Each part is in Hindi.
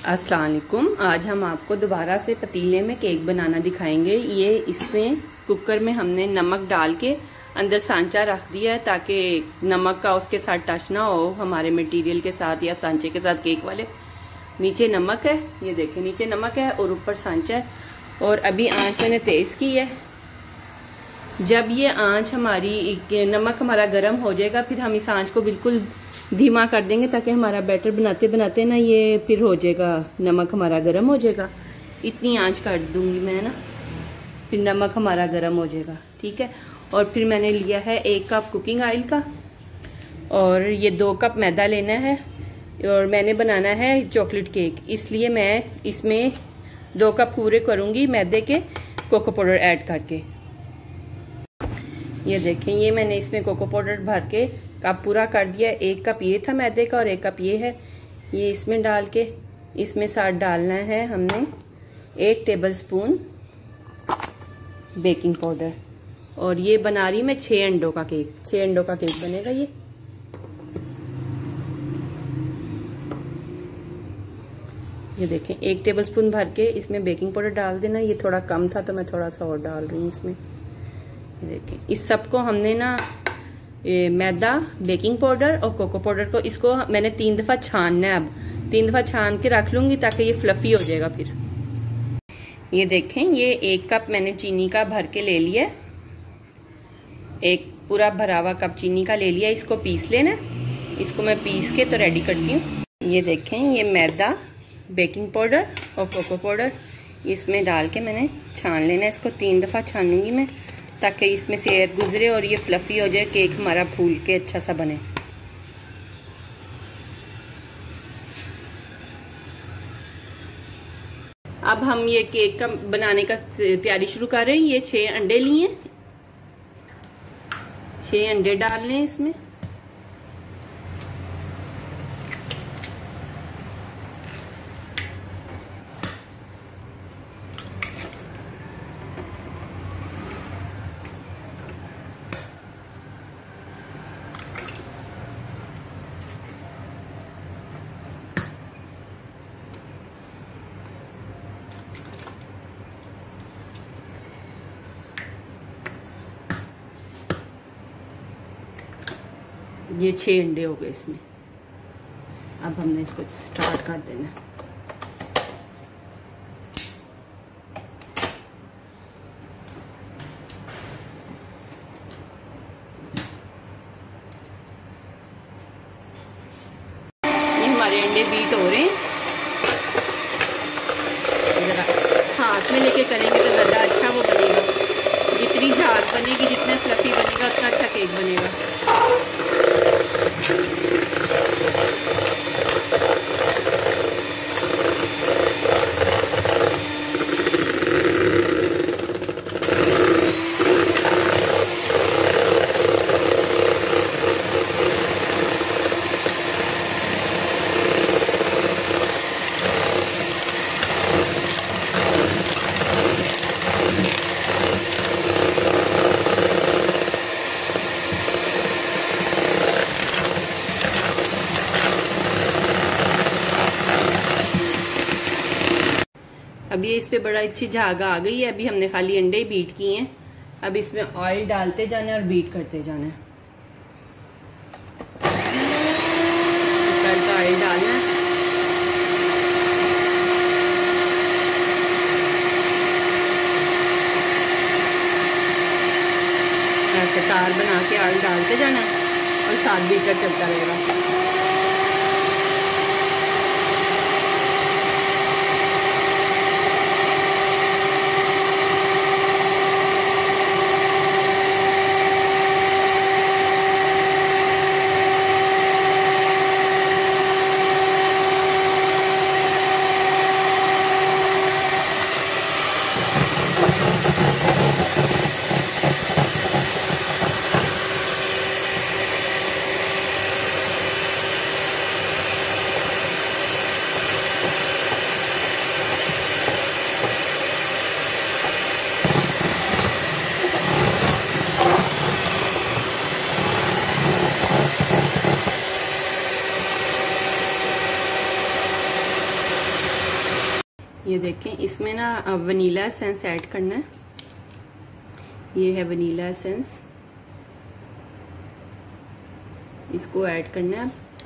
अस्सलाम वालेकुम। आज हम आपको दोबारा से पतीले में केक बनाना दिखाएंगे। ये इसमें कुकर में हमने नमक डाल के अंदर सांचा रख दिया है ताकि नमक का उसके साथ टच ना हो हमारे मटेरियल के साथ या सांचे के साथ केक वाले। नीचे नमक है, ये देखें नीचे नमक है और ऊपर सांचा है। और अभी आंच मैंने तेज की है। जब ये आंच हमारी नमक हमारा गर्म हो जाएगा फिर हम इस आंच को बिल्कुल धीमा कर देंगे ताकि हमारा बैटर बनाते बनाते ना ये फिर हो जाएगा, नमक हमारा गर्म हो जाएगा। इतनी आंच कर दूंगी मैं ना, फिर नमक हमारा गर्म हो जाएगा। ठीक है। और फिर मैंने लिया है 1 कप कुकिंग ऑयल का और ये 2 कप मैदा लेना है और मैंने बनाना है चॉकलेट केक, इसलिए मैं इसमें 2 कप पूरे करूंगी मैदे के कोको पाउडर ऐड करके। ये देखें, ये मैंने इसमें कोको पाउडर भर के कप पूरा कर दिया। 1 कप ये था मैदे का और 1 कप ये है। ये इसमें डाल के इसमें साथ डालना है हमने 1 टेबलस्पून बेकिंग पाउडर। और ये बना रही मैं 6 अंडों का केक। 6 अंडों का केक बनेगा ये देखें 1 टेबलस्पून भर के इसमें बेकिंग पाउडर डाल देना। ये थोड़ा कम था तो मैं थोड़ा सा और डाल रही हूँ इसमें। देखिए इस सबको हमने ना मैदा, बेकिंग पाउडर और कोको पाउडर को इसको मैंने 3 दफा छानना है। अब 3 दफा छान के रख लूंगी ताकि ये फ्लफी हो जाएगा। फिर ये देखें, ये 1 कप मैंने चीनी का भर के ले लिया। 1 पूरा भरा हुआ कप चीनी का ले लिया। इसको पीस लेना। इसको मैं पीस के तो रेडी करती हूँ। ये देखें, ये मैदा, बेकिंग पाउडर और कोको पाउडर इसमें डाल के मैंने छान लेना। इसको 3 दफा छानूंगी मैं ताकि इसमें से एयर गुजरे और ये फ्लफी हो जाए, केक हमारा फूल के अच्छा सा बने। अब हम ये केक का बनाने का तैयारी शुरू कर रहे हैं। ये 6 अंडे लिए, 6 अंडे डाल लें इसमें। ये 6 अंडे हो गए इसमें। अब हमने इसको स्टार्ट कर देना। ये हमारे अंडे बीट हो रहे हैं। जरा हाथ में लेके करेंगे तो ज़्यादा अच्छा वो बनेगा। जितनी झाग बनेगी, जितना फ्लफी बनेगा उतना अच्छा केक बनेगा। अब ये इस पे बड़ा अच्छी झाग आ गई है। अभी हमने खाली अंडे ही बीट किए हैं। अब इसमें ऑयल डालते जाना है और बीट करते जाना है। हल्का ऑयल डालना है। ऐसे तार बना के ऑयल डालते जाना है और साथ बीटर चलता रहेगा। ये देखें, इसमें ना वनीला एसेंस ऐड करना है। ये है वनीला एसेंस, इसको ऐड करना है।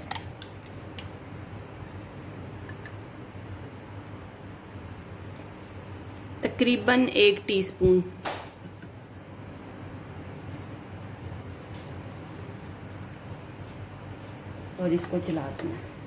तकरीबन 1 टीस्पून। और इसको चला देना है।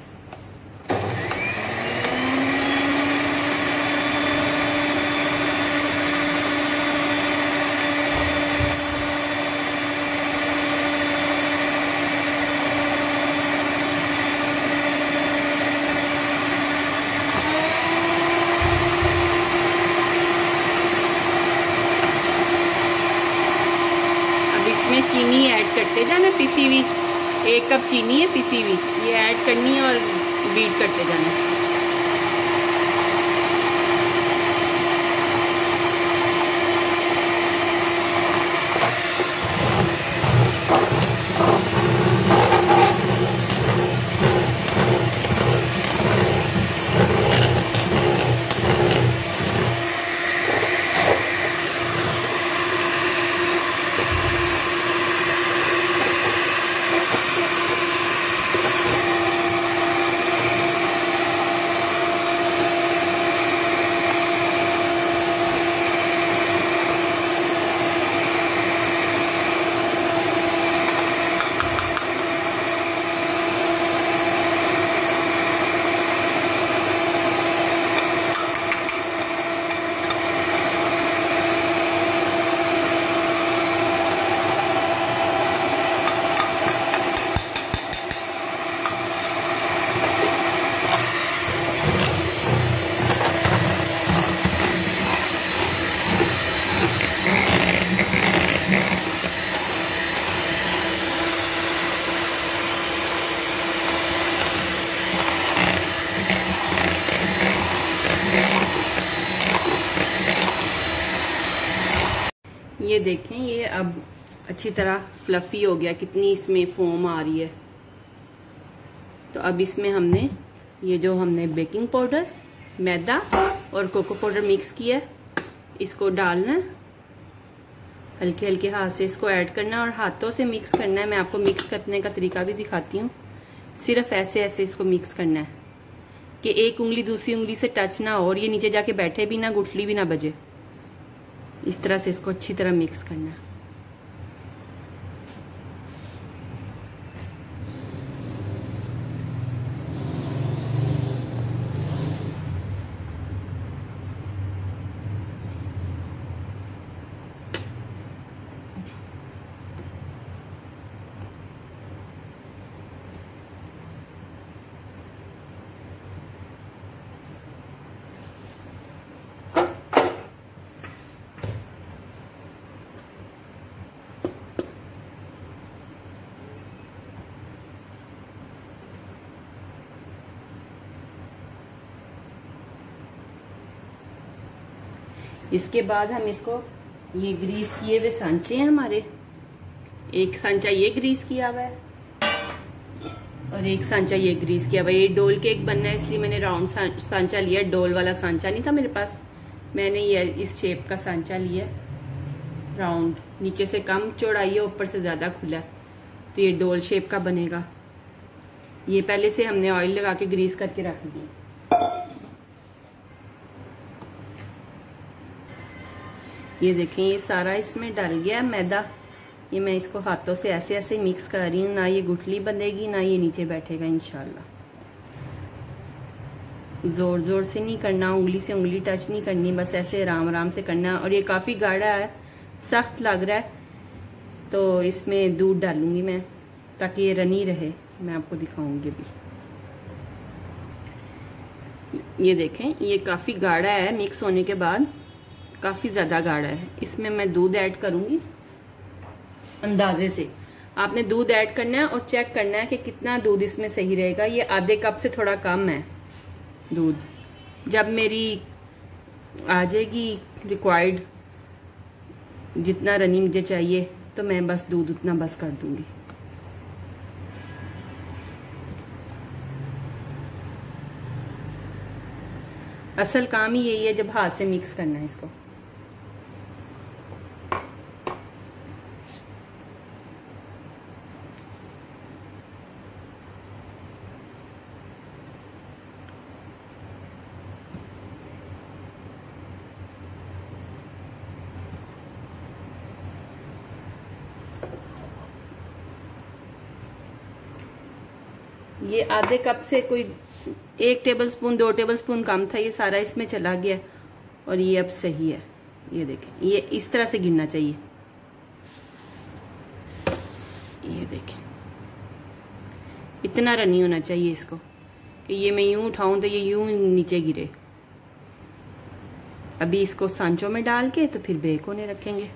चीनी ऐड करते जाना, पिसी हुई 1 कप चीनी है पिसी हुई, ये ऐड करनी है और बीट करते जाना। ये देखें, ये अब अच्छी तरह फ्लफी हो गया, कितनी इसमें फोम आ रही है। तो अब इसमें हमने ये जो हमने बेकिंग पाउडर, मैदा और कोको पाउडर मिक्स किया है, इसको डालना है। हल्के हल्के हाथ से इसको ऐड करना है और हाथों से मिक्स करना है। मैं आपको मिक्स करने का तरीका भी दिखाती हूँ। सिर्फ ऐसे ऐसे इसको मिक्स करना है कि एक उंगली दूसरी उंगली से टच ना हो और ये नीचे जाके बैठे भी ना, गुठली भी ना बजे। इस तरह से इसको अच्छी तरह मिक्स करना है। इसके बाद हम इसको, ये ग्रीस किए हुए सांचे हैं हमारे, एक सांचा ये ग्रीस किया हुआ है और एक सांचा ये ग्रीस किया हुआ है। ये डोल केक बनना है इसलिए मैंने राउंड सांचा लिया, डोल वाला सांचा नहीं था मेरे पास। मैंने ये इस शेप का सांचा लिया, राउंड, नीचे से कम चौड़ाई है, ऊपर से ज्यादा खुला, तो ये डोल शेप का बनेगा। ये पहले से हमने ऑयल लगा के ग्रीस करके रख दिया। ये देखें, ये सारा इसमें डल गया मैदा। ये मैं इसको हाथों से ऐसे ऐसे मिक्स कर रही हूँ, ना ये गुठली बंधेगी ना ये नीचे बैठेगा इंशाल्लाह। जोर जोर से नहीं करना, उंगली से उंगली टच नहीं करनी, बस ऐसे आराम आराम से करना। और ये काफी गाढ़ा है, सख्त लग रहा है, तो इसमें दूध डालूंगी मैं ताकि ये रनी रहे। मैं आपको दिखाऊंगी भी। ये देखें, ये काफी गाढ़ा है, मिक्स होने के बाद काफी ज्यादा गाढ़ा है। इसमें मैं दूध ऐड करूंगी अंदाजे से। आपने दूध ऐड करना है और चेक करना है कि कितना दूध इसमें सही रहेगा। ये आधे कप से थोड़ा कम है दूध। जब मेरी आ जाएगी रिक्वायर्ड, जितना रनी मुझे चाहिए, तो मैं बस दूध उतना बस कर दूंगी। असल काम ही यही है, जब हाथ से मिक्स करना है इसको। ये आधे कप से कोई 1 टेबलस्पून 2 टेबलस्पून कम था, ये सारा इसमें चला गया और ये अब सही है। ये देखें, ये इस तरह से गिरना चाहिए। ये देखें, इतना रनी होना चाहिए इसको कि ये मैं यूं उठाऊं तो ये यूं नीचे गिरे। अभी इसको सांचों में डाल के तो फिर बेक होने रखेंगे।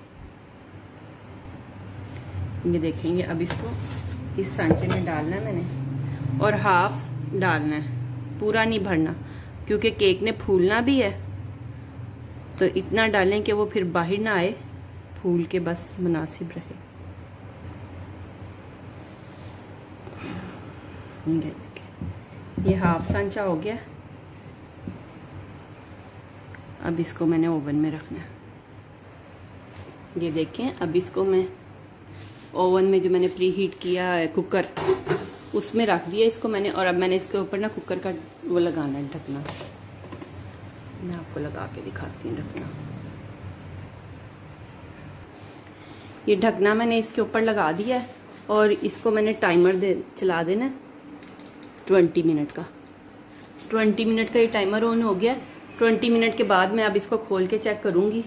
ये देखेंगे, अब इसको इस सांचे में डालना है मैंने और हाफ डालना है, पूरा नहीं भरना, क्योंकि केक ने फूलना भी है। तो इतना डालें कि वो फिर बाहर ना आए, फूल के बस मुनासिब रहे। ये हाफ सांचा हो गया। अब इसको मैंने ओवन में रखना है। ये देखें, अब इसको मैं ओवन में जो मैंने प्री हीट किया है कुकर, उसमें रख दिया इसको मैंने। और अब मैंने इसके ऊपर ना कुकर का वो लगाना है, ढकना। मैं आपको लगा के दिखाती हूँ ढकना। ये ढकना मैंने इसके ऊपर लगा दिया है और इसको मैंने टाइमर चला देना है 20 मिनट का। 20 मिनट का ये टाइमर ऑन हो गया। 20 मिनट के बाद मैं अब इसको खोल के चेक करूँगी।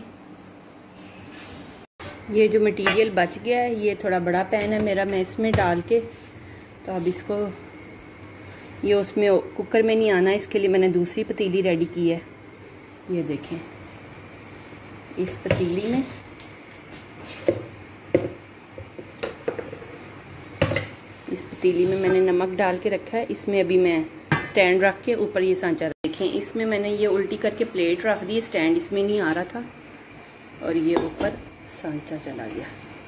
ये जो मटेरियल बच गया है, ये थोड़ा बड़ा पैन है मेरा, मैं इसमें डाल के तो अब इसको, ये उसमें कुकर में नहीं आना, इसके लिए मैंने दूसरी पतीली रेडी की है। ये देखें, इस पतीली में मैंने नमक डाल के रखा है। इसमें अभी मैं स्टैंड रख के ऊपर ये सांचा, देखें इसमें मैंने ये उल्टी करके प्लेट रख दी। स्टैंड इसमें नहीं आ रहा था और ये ऊपर सांचा चला गया।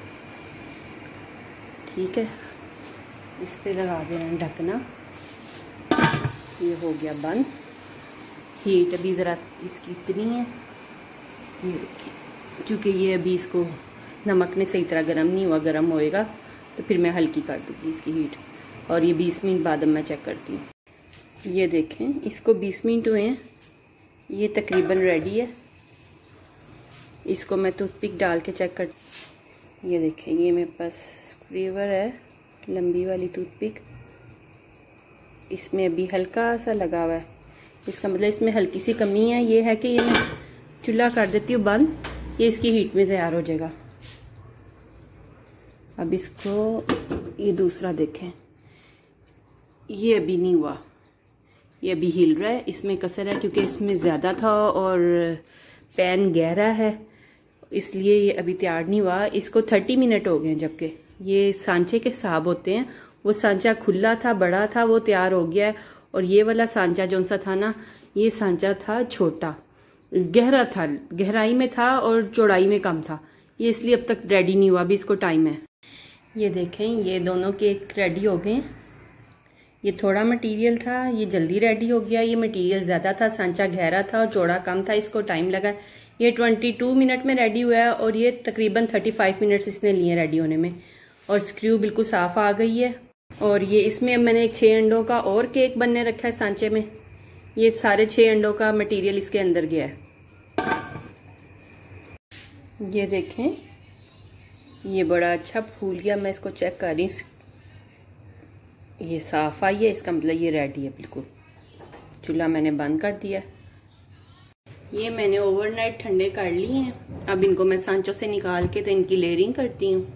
ठीक है, इस पे लगा देना ढकना। ये हो गया बंद। हीट अभी ज़रा इसकी इतनी है, ये देखिए, क्योंकि ये अभी इसको नमक ने सही तरह गर्म नहीं हुआ। गर्म होएगा तो फिर मैं हल्की कर दूँगी इसकी हीट। और ये 20 मिनट बाद अब मैं चेक करती हूँ। ये देखें, इसको 20 मिनट हुए हैं, ये तकरीबन रेडी है। इसको मैं टूथपिक डाल के चेक कर। ये देखें, ये मेरे पास स्क्रीवर है, लंबी वाली टूथपिक। इसमें अभी हल्का सा लगा हुआ है, इसका मतलब इसमें हल्की सी कमी है। ये है कि ये मैं चूल्हा कर देती हूँ बंद, ये इसकी हीट में तैयार हो जाएगा। अब इसको, ये दूसरा देखें, ये अभी नहीं हुआ, ये अभी हिल रहा है। इसमें कसर है क्योंकि इसमें ज़्यादा था और पैन गहरा है, इसलिए ये अभी तैयार नहीं हुआ। इसको 30 मिनट हो गए हैं, जबकि ये सांचे के हिसाब होते हैं। वो सांचा खुला था, बड़ा था, वो तैयार हो गया है। और ये वाला सांचा जो सा था ना, ये सांचा था छोटा, गहरा था, गहराई में था और चौड़ाई में कम था, ये इसलिए अब तक रेडी नहीं हुआ। अभी इसको टाइम है। ये देखें, ये दोनों केक रेडी हो गए। ये थोड़ा मटेरियल था, ये जल्दी रेडी हो गया। ये मटेरियल ज़्यादा था, सांचा गहरा था और चौड़ा कम था, इसको टाइम लगा। ये 22 मिनट में रेडी हुआ है और ये तकरीबन 35 मिनट्स इसने लिए रेडी होने में। और स्क्रू बिल्कुल साफ आ गई है। और ये इसमें मैंने एक 6 अंडों का और केक बनने रखा है सांचे में। ये सारे 6 अंडों का मटेरियल इसके अंदर गया है। ये देखें, ये बड़ा अच्छा फूल गया। मैं इसको चेक कर रही हूँ, ये साफ आई है, इसका मतलब ये रेडी है बिल्कुल। चूल्हा मैंने बंद कर दिया। ये मैंने ओवरनाइट ठंडे कर लिए हैं। अब इनको मैं सांचों से निकाल के तो इनकी लेयरिंग करती हूँ।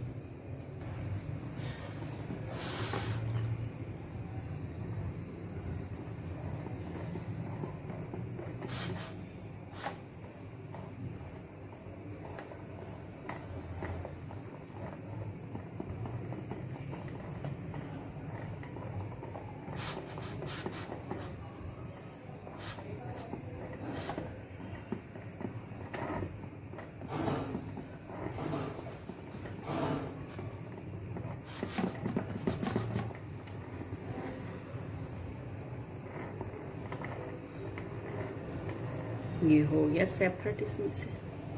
ये हो गया सेपरेट इसमें से।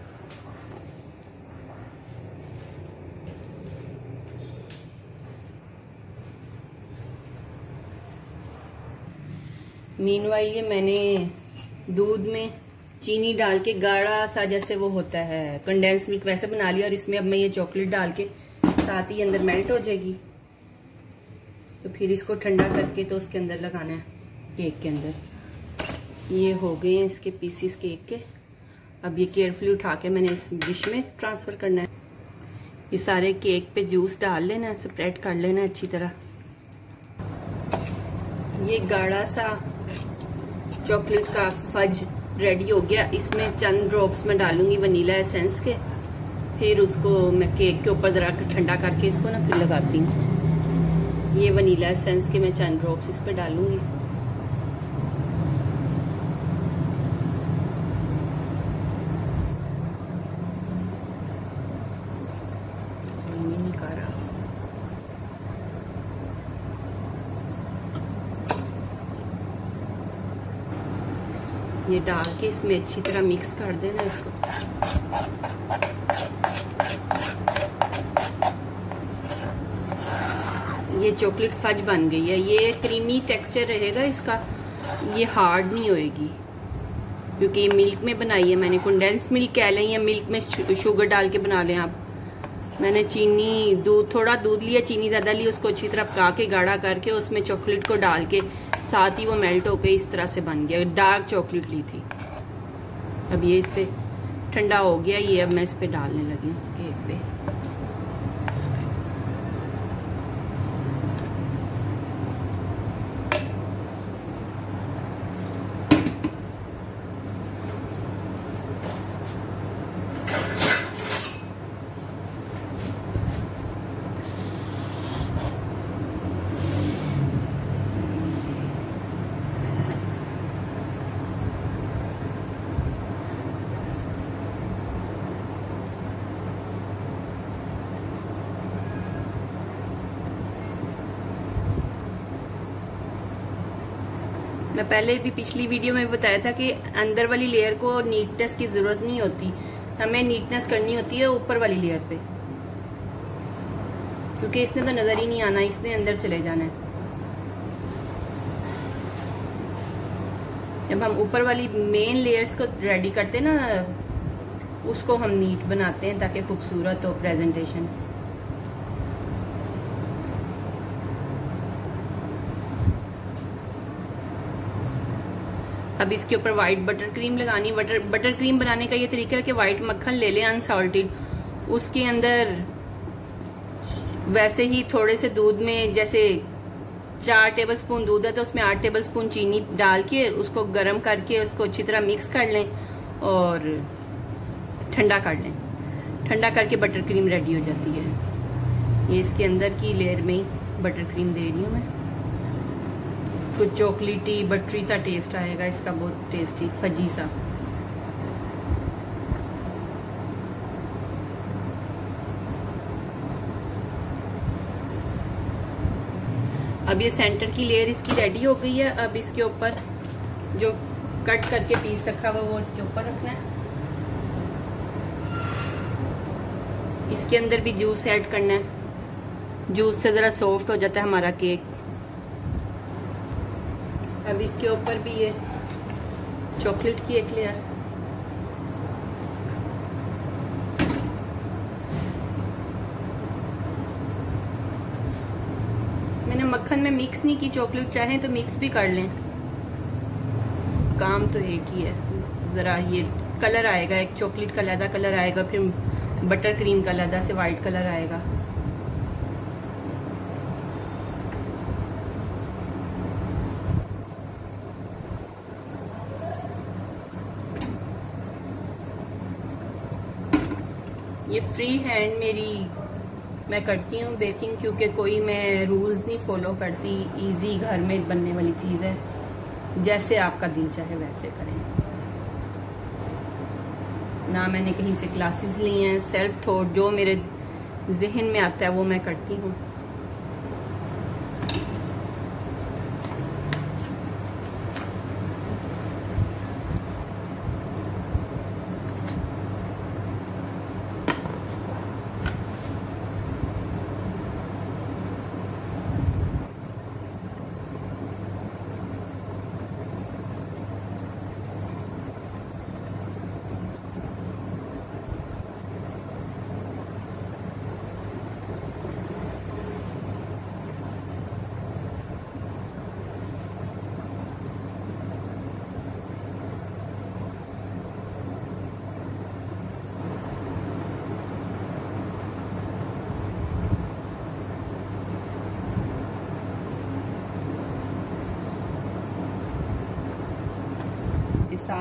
मीनवाइल ये मैंने दूध में चीनी डाल के गाढ़ा सा जैसे वो होता है कंडेंस मिल्क वैसे बना लिया, और इसमें अब मैं ये चॉकलेट डाल के साथ ही अंदर मेल्ट हो जाएगी। तो फिर इसको ठंडा करके तो उसके अंदर लगाना है केक के अंदर। ये हो गए हैं इसके पीसीस केक के। अब ये केयरफुली उठा के मैंने इस डिश में ट्रांसफर करना है। ये सारे केक पे जूस डाल लेना है, स्प्रेड कर लेना है अच्छी तरह। ये गाढ़ा सा चॉकलेट का फज रेडी हो गया। इसमें चंद ड्रॉप्स में डालूंगी वनीला एसेंस के, फिर उसको मैं केक के ऊपर जरा ठंडा करके इसको ना फिर लगाती हूँ। ये वनीला एसेंस के मैं चंद ड्रॉप्स इस पे डालूंगी। ये डाल के इसमें अच्छी तरह मिक्स कर देना इसको। ये चॉकलेट फज बन गई है। ये क्रीमी टेक्सचर रहेगा इसका, ये हार्ड नहीं होएगी क्योंकि ये मिल्क में बनाई है मैंने। कंडेंस मिल्क कह लें या मिल्क में शुगर डाल के बना लें आप। मैंने चीनी दूध थोड़ा दूध लिया, चीनी ज्यादा ली, उसको अच्छी तरह पका के गाढ़ा करके उसमें चॉकलेट को डाल के साथ ही वो मेल्ट होके इस तरह से बन गया। डार्क चॉकलेट ली थी। अब ये इस पे ठंडा हो गया। ये अब मैं इस पे डालने लगी हूँ केक पे। मैं पहले भी पिछली वीडियो में बताया था कि अंदर वाली लेयर को नीटनेस की जरूरत नहीं होती, हमें नीटनेस करनी होती है ऊपर वाली लेयर पे, क्योंकि इसने तो नजर ही नहीं आना, इसने अंदर चले जाना है। जब हम ऊपर वाली मेन लेयर्स को रेडी करते हैं ना, उसको हम नीट बनाते हैं ताकि खूबसूरत हो प्रेजेंटेशन। अब इसके ऊपर व्हाइट बटर क्रीम लगानी। बटर क्रीम बनाने का ये तरीका है कि व्हाइट मक्खन ले लें अनसॉल्टेड, उसके अंदर वैसे ही थोड़े से दूध में, जैसे 4 टेबलस्पून दूध है तो उसमें 8 टेबलस्पून चीनी डाल के उसको गर्म करके उसको अच्छी तरह मिक्स कर लें और ठंडा कर लें। ठंडा करके बटर क्रीम रेडी हो जाती है। ये इसके अंदर की लेयर में ही बटर क्रीम दे रही हूँ मैं। कुछ चॉकलेटी बटरी सा टेस्ट आएगा इसका, बहुत टेस्टी फजी सा। अब ये सेंटर की लेयर इसकी रेडी हो गई है। अब इसके ऊपर जो कट करके पीस रखा हुआ वो इसके ऊपर रखना है। इसके अंदर भी जूस ऐड करना है, जूस से जरा सॉफ्ट हो जाता है हमारा केक। अब इसके ऊपर भी ये चॉकलेट की एक लेयर, मैंने मक्खन में मिक्स नहीं की चॉकलेट, चाहे तो मिक्स भी कर लें, काम तो एक ही है। जरा ये कलर आएगा, एक चॉकलेट का अलग कलर आएगा, फिर बटर क्रीम का अलग से वाइट कलर आएगा। ये फ्री हैंड मैं करती हूँ बेकिंग, क्योंकि कोई मैं रूल्स नहीं फॉलो करती। इजी घर में बनने वाली चीज़ है, जैसे आपका दिल चाहे वैसे करें। ना मैंने कहीं से क्लासेस ली हैं, सेल्फ थॉट जो मेरे जहन में आता है वो मैं करती हूँ।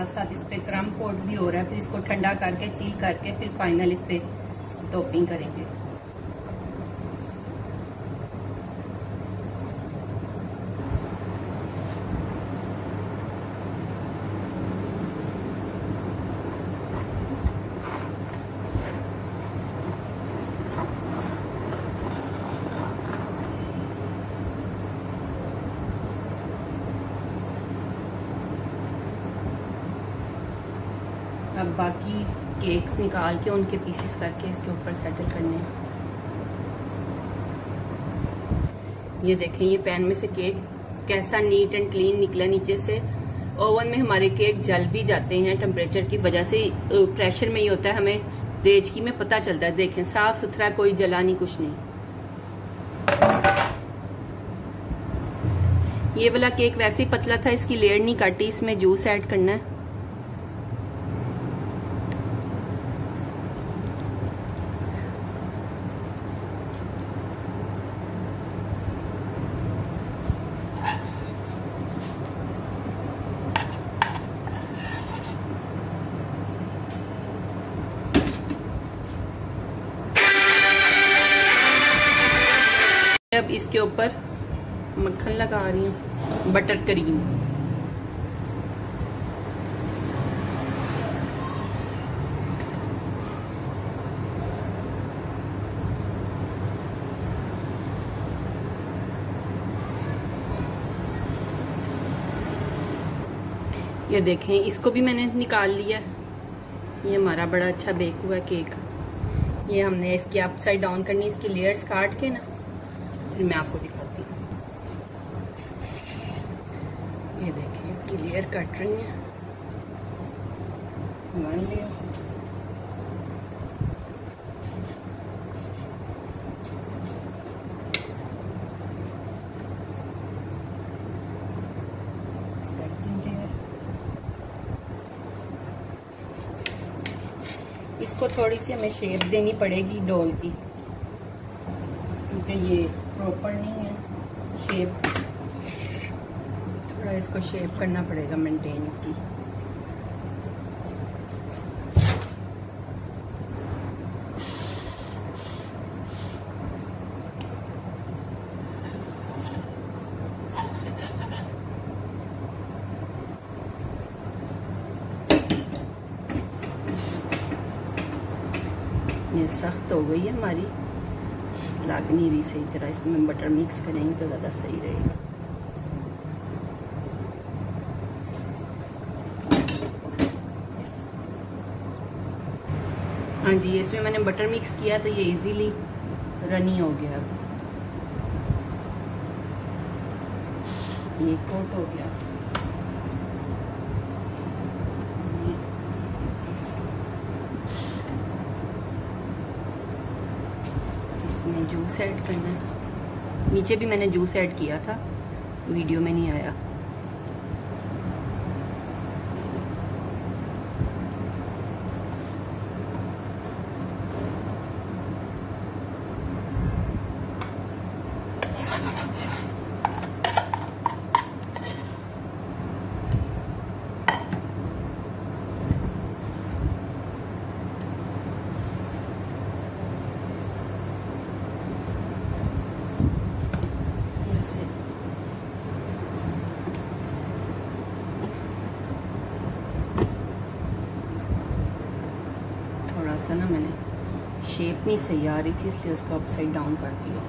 साथ साथ इस पे क्रम कोट भी हो रहा है। फिर इसको ठंडा करके चिल करके फिर फाइनल इस पे टॉपिंग करेंगे। अब बाकी केक्स निकाल के उनके पीसेस करके इसके ऊपर सेटल करने हैं। ये देखें, ये पैन में से केक कैसा नीट एंड क्लीन निकला नीचे से। ओवन में हमारे केक जल भी जाते हैं टेम्परेचर की वजह से, प्रेशर में ही होता है, हमें रेजकी में पता चलता है। देखें साफ सुथरा, कोई जला नहीं, कुछ नहीं। ये वाला केक वैसे ही पतला था, इसकी लेयर नहीं काटी, इसमें जूस ऐड करना है। अब इसके ऊपर मक्खन लगा रही हूँ, बटर क्रीम। ये देखें, इसको भी मैंने निकाल लिया। ये हमारा बड़ा अच्छा बेक हुआ है केक। ये हमने इसकी अपसाइड डाउन करनी, इसकी लेयर्स काट के ना, फिर मैं आपको दिखाती हूँ। ये देखिए, इसकी लेयर कट रही है। One layer, second layer. इसको थोड़ी सी हमें शेप देनी पड़ेगी डोल की, क्योंकि ये प्रॉपर नहीं है शेप। थोड़ा इसको शेप करना पड़ेगा, मेंटेन इसकी। ये सख्त हो गई है हमारी, लग नहीं रही सही तरह। इसमें बटर मिक्स करेंगे तो ज़्यादा सही रहेगा। हाँ जी, इसमें मैंने बटर मिक्स किया तो ये इजीली रनी हो गया। अब ये कोट हो गया। इसमें जूस ऐड करना है। नीचे भी मैंने जूस ऐड किया था, वीडियो में नहीं आया। ना मैंने शेप नहीं सही आ रही थी, इसलिए उसको अपसाइड डाउन कर दिया।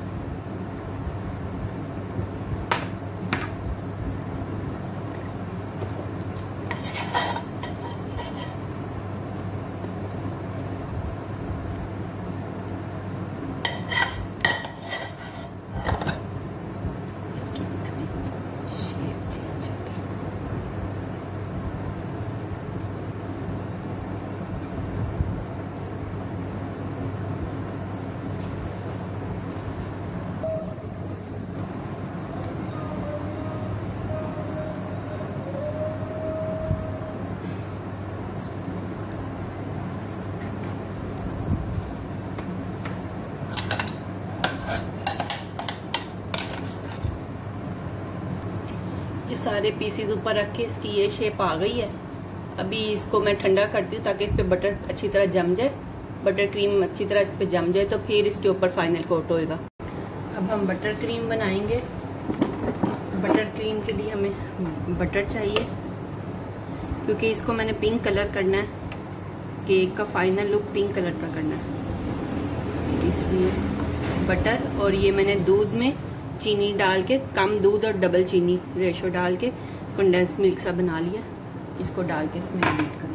ये सारे पीसीज ऊपर रख के इसकी ये शेप आ गई है। अभी इसको मैं ठंडा करती हूँ ताकि इस पे बटर अच्छी तरह जम जाए, बटर क्रीम अच्छी तरह इस पे जम जाए तो फिर इसके ऊपर फाइनल कोट होएगा। अब हम बटर क्रीम बनाएंगे। बटर क्रीम के लिए हमें बटर चाहिए क्योंकि इसको मैंने पिंक कलर करना है, केक का फाइनल लुक पिंक कलर का करना है, इसलिए बटर। और ये मैंने दूध में चीनी डाल के, कम दूध और डबल चीनी रेशो डाल के कंडेंस मिल्क सा बना लिया। इसको डाल के इसमें बीट करेंगे।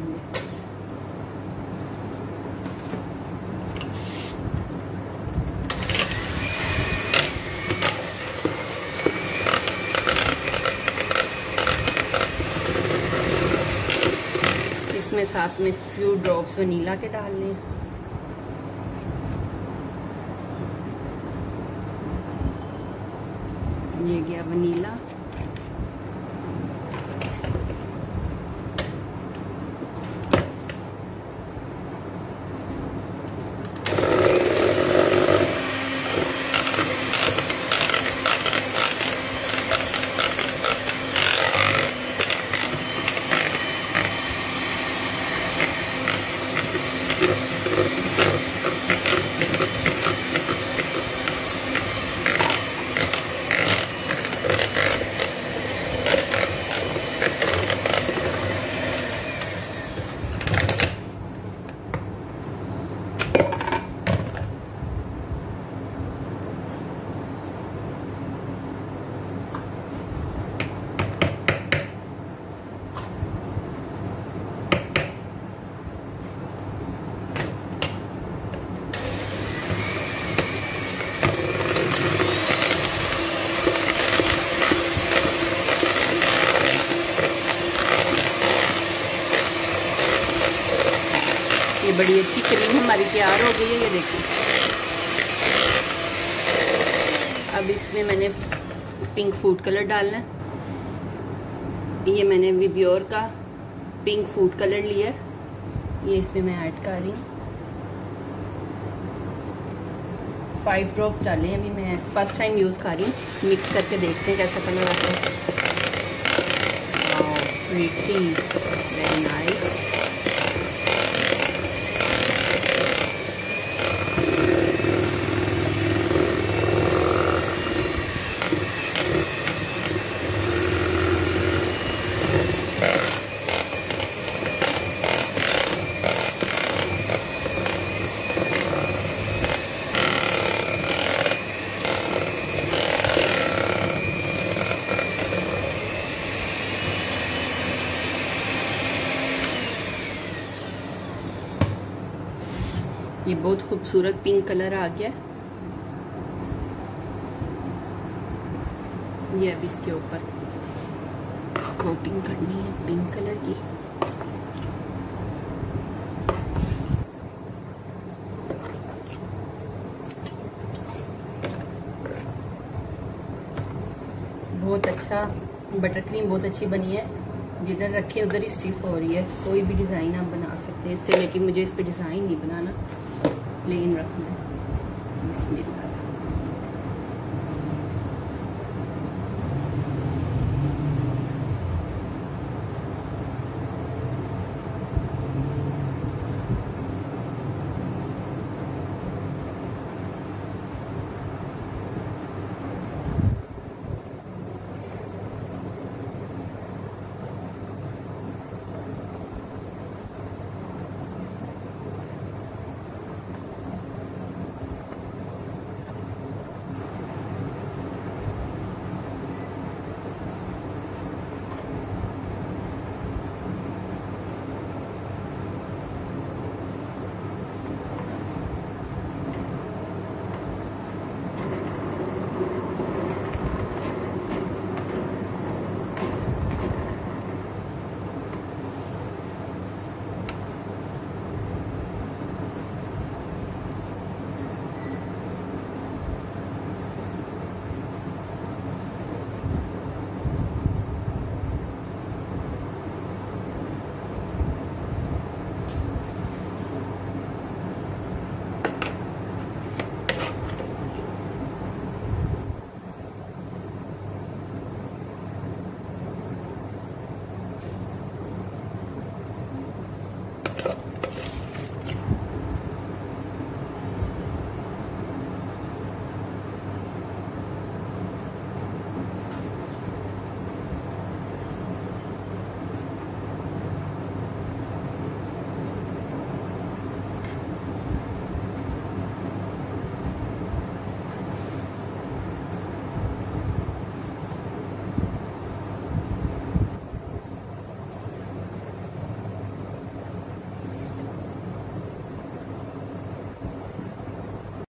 इसमें साथ में फ्यू ड्रॉप्स वनीला के डालने हैं। ये गया वनीला। ये बड़ी अच्छी क्रीम हमारी तैयार हो गई है, ये देखिए। अब इसमें मैंने पिंक फूड कलर डालना है। ये मैंने विबियोर का पिंक फूड कलर लिया है, ये इसमें मैं ऐड कर रही हूँ। 5 ड्रॉप्स डाले अभी, मैं फर्स्ट टाइम यूज़ कर रही हूँ। मिक्स करके देखते हैं कैसा कलर आता है। Pretty, very nice. ये बहुत खूबसूरत पिंक कलर आ गया। ये अब इसके ऊपर कोटिंग करनी है पिंक कलर की। बहुत अच्छा बटर क्रीम बहुत अच्छी बनी है, जिधर रखे उधर ही स्टिफ हो रही है। कोई भी डिज़ाइन आप बना सकते हैं इससे, लेकिन मुझे इस पे डिज़ाइन नहीं बनाना, प्लेन रखना है। बिस्मिल्लाह।